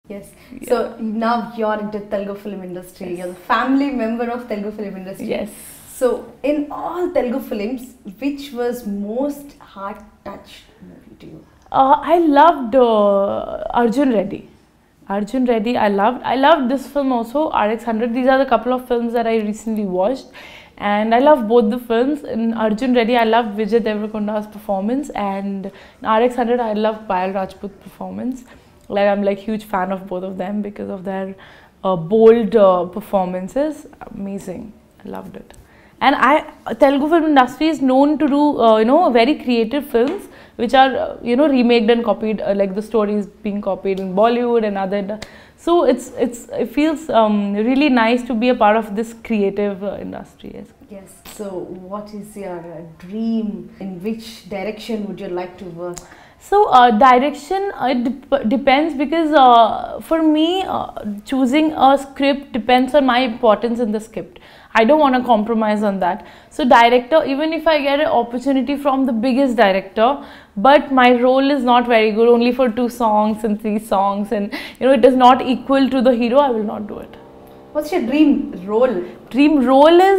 Yes. Yeah. So now you're into Telugu film industry. Yes. You're the family member of Telugu film industry. Yes. So in all Telugu films, which was most heart touched movie to you? I loved Arjun Reddy. Arjun Reddy, I loved. I loved this film also, RX100. These are the couple of films that I recently watched, and I love both the films. In Arjun Reddy, I loved Vijay Deverakonda's performance, and in RX100, I loved Payal Rajput's performance. Like, I'm like huge fan of both of them because of their bold performances. Amazing. I loved it. And Telugu film industry is known to do very creative films which are remaked and copied, like the stories being copied in Bollywood and other. So it feels really nice to be a part of this creative industry. Yes. Yes. So what is your dream? In which direction would you like to work? So direction, it depends, because for me choosing a script depends on my importance in the script. I don't want to compromise on that. So director, even if I get an opportunity from the biggest director, but my role is not very good, only for 2 songs and 3 songs, and it is not equal to the hero, I will not do it. What's your dream role? Dream role is,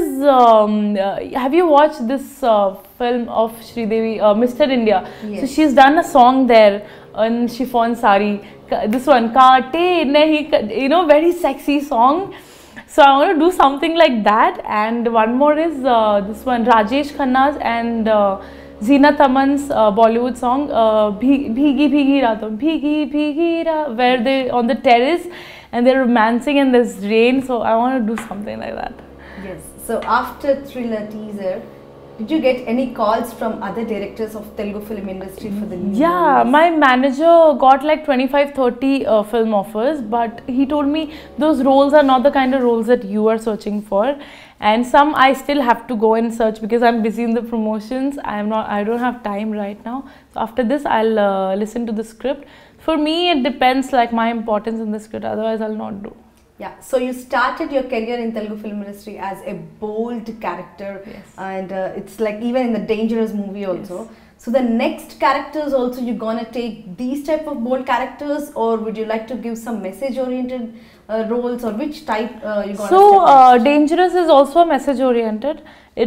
have you watched this film of Sridevi, Mr. India? Yes. So she's done a song there on chiffon sari. This one, Kaate Nahi, very sexy song. So I want to do something like that. And one more is this one, Rajesh Khanna's and Zeenat Aman's Bollywood song, Bhigi Bhigi Raaton, Bhigi Bhigi Ra, where they on the terrace and they're romancing and there's rain. So I want to do something like that. Yes. So after Thriller teaser, did you get any calls from other directors of Telugu film industry for the new movies? My manager got like 25-30 film offers, but he told me those roles are not the kind of roles that you are searching for, and some I still have to go and search because I'm busy in the promotions. I don't have time right now. So after this, I'll listen to the script. For me, it depends like my importance in the script. Otherwise, I'll not do. Yeah, so you started your career in Telugu film industry as a bold character. Yes. And it's like even in the Dangerous movie also. Yes. So the next characters also, you gonna take these type of bold characters, or would you like to give some message oriented roles, or which type you gonna So Dangerous is also a message oriented.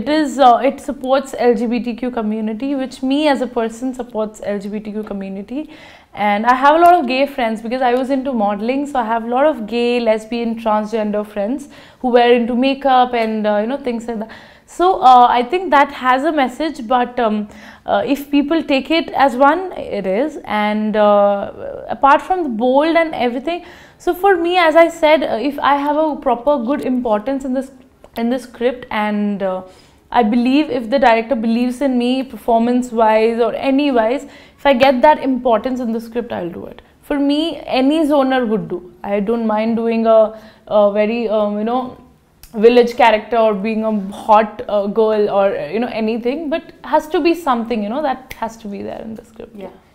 It supports LGBTQ community, which me as a person supports LGBTQ community. And I have a lot of gay friends because I was into modeling, so I have a lot of gay, lesbian, transgender friends who were into makeup and things like that. So I think that has a message, but if people take it as one, it is. And apart from the bold and everything, so for me, as I said, if I have a proper good importance in the script, and I believe if the director believes in me performance wise or any wise, if I get that importance in the script, I'll do it. For me, any genre would do. I don't mind doing a very village character, or being a hot girl, or anything, but has to be something that has to be there in the script. Yeah.